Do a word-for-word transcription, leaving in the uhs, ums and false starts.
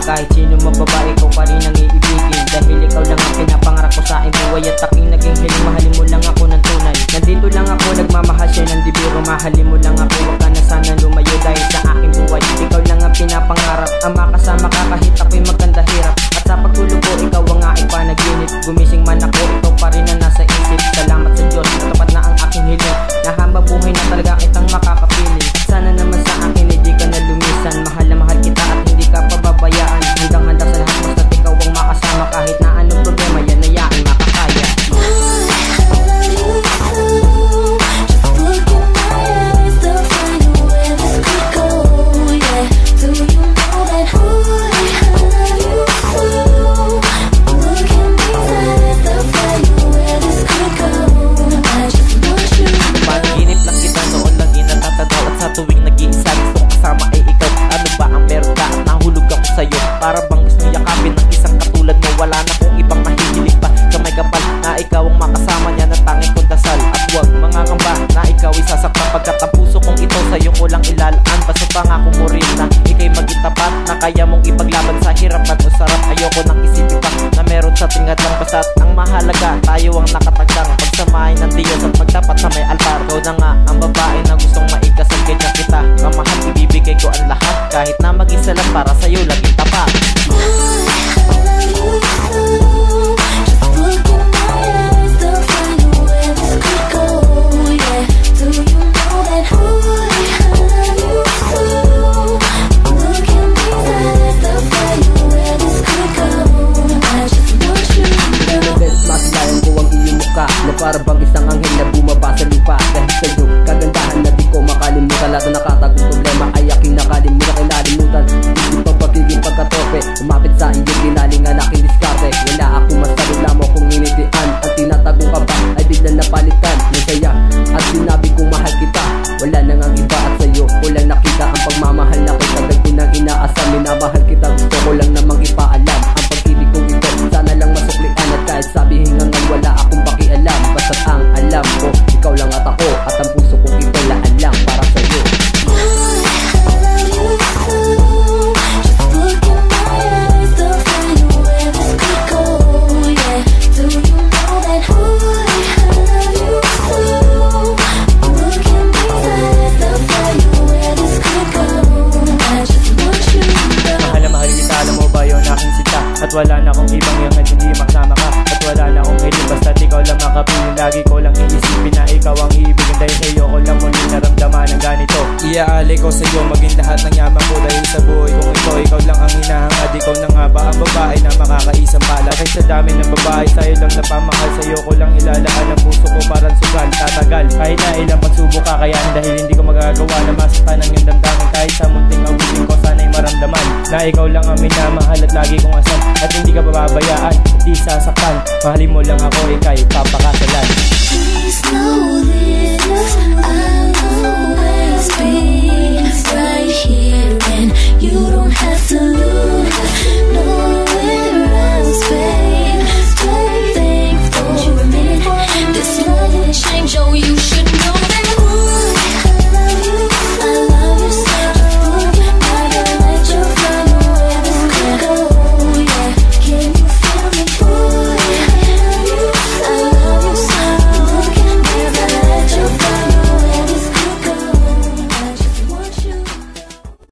Kahit sino magbabae, ikaw pa rin ang iibigin. Dahil ikaw lang ang pinapangarap ko sa aking buhay. At aking naging hiling, mahalin mo lang ako ng tunay. Nandito lang ako, nagmamahal siya ng dibiro. Mahalin mo lang ako, wag ka na sana lumayo. Dahil sa aking buhay, ikaw lang ang pinapangarap. Ang makasama ka kahit ako'y maganda hirap. At sa pagtulog ko, ikaw ang aking panaginip. Gumising man ako, ikaw pa rin ang nasa isip. Salamat sa Diyos, natapat na ang aking hiling. Nahamba buhay na talaga kitang makakapiling. At sana naman sa akin, hindi ka na lumisan. Mahal na mahal kita at hindi ka pababayaan. Hanggang handa sa lahat, basta't ikaw ang makasama. Kahit na anong problema, yan ay aking makakaya. Para bang gusto yakapin ng isang katulad mo. Wala na kong ibang mahihilig pa. Kamay kapal na ikaw ang makasama niya na tanging kong dasal. At huwag mga kamba na ikaw isasaktan. Pagkat ang puso kong ito sa'yo ko lang ilalaan. Basta pangako mo rin na ikay magitapat. Na kaya mong ipaglaban sa hirap at usarap. Ayoko nang isipin pa na meron sa tingad lang. Basta't ang mahalaga tayo ang nakatagdang. Pagsamahin ng Diyos at magtapat sa may altar. Ikaw na nga ang babae na gustong maikasal. Ganyan kita kamahal, ibibigay ko ang lahat. Kahit na mag-isa lang para sa'yo laging tapat. Na para bang isang anghel na bumaba sa lupa. Dahil sa'yo, kagandahan na di ko makalimutan. Lahat na nakatagong problema ay aking nakalimutan. Kinalimutan, isip ang pagiging pagkatope. Umapit sa iyo, ginalingan aking diskarte. Wala akong masalula mo kung initian. Ang tinatagong ka ba ay biglang napalitan ng saya at sinabi kong mahal kita. Wala nang ang iba at sa'yo ko lang nakita ang pagmamahal na kita. Tagal ko nang inaasam, minamahal kita. Gusto ko lang namang ipaalam ang pag-ibig kong ito. Sana lang masuklian at kahit sabihin hanggang wala akong pakialam. Basta't ang alam ko, ikaw lang at ako. At ang puso kong ito laan lang para sa'yo. Mahal na mahal kita, alam mo ba yun aking sita. At wala na akong ibang yung hindi maksama ka. At wala na akong hiling, basta't ikaw lang makapiling. Lagi ko lang iisipin na ikaw ang iibigin. Dahil sa'yo ko lang muli naramdaman ng ganito. Iaalay ko sa'yo maging lahat ng yaman ko. Dahil sa buhay kong ito, ikaw lang ang hinahangad. Ikaw na nga ba ang babae na makakaisang pala. Kahit sa dami ng babae, sa'yo lang napamahal. Sa'yo ko lang ilalaan ang puso ko parang sugal. Tatagal, kahit na ilang pagsubok kakayanin. Dahil hindi ko magagawa na masaktan ang iyong damdamin. Kahit sa munting awitin ko, sana'y maramdaman na ikaw lang ang minamahal at lagi kong asal. At hindi ka bababayaan, hindi sasaktan. Mahalin mo lang ako, ika'y papakasalan. Please know this, I